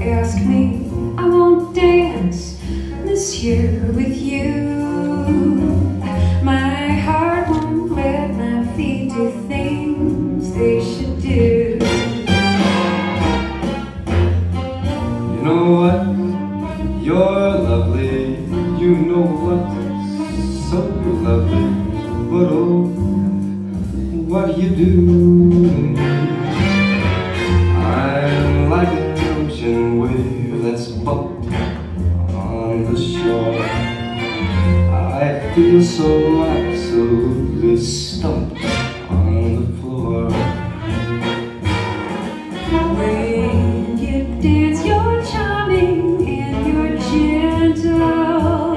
ask me, I won't dance this year with you. My heart won't let my feet do things they should do. You know what? You're lovely. You know what? So lovely. But oh, what you do. I'm like an ocean wave that's bumped on the shore. I feel so absolutely stumped on the floor. When you dance, you're charming and you're gentle,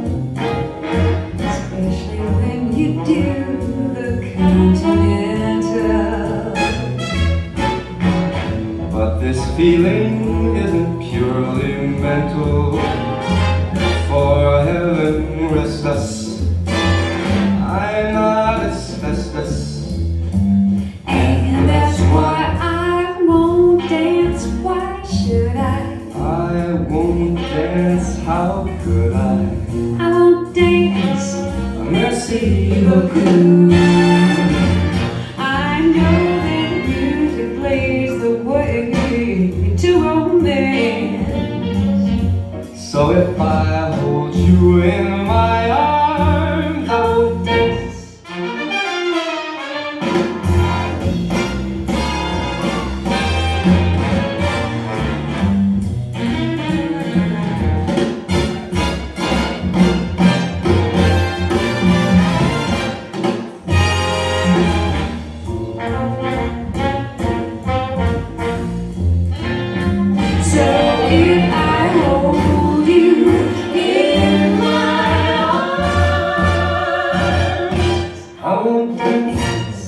especially when you do the continental. But this feeling isn't purely mental. For heaven rest us, I'm not asbestos. And that's why I won't dance. Why should I won't dance, how could I won't dance. Merci beaucoup. I know that music plays the way to romance. So if I hold you in my arms, I will dance. So if I hold you in my arms, I won't dance.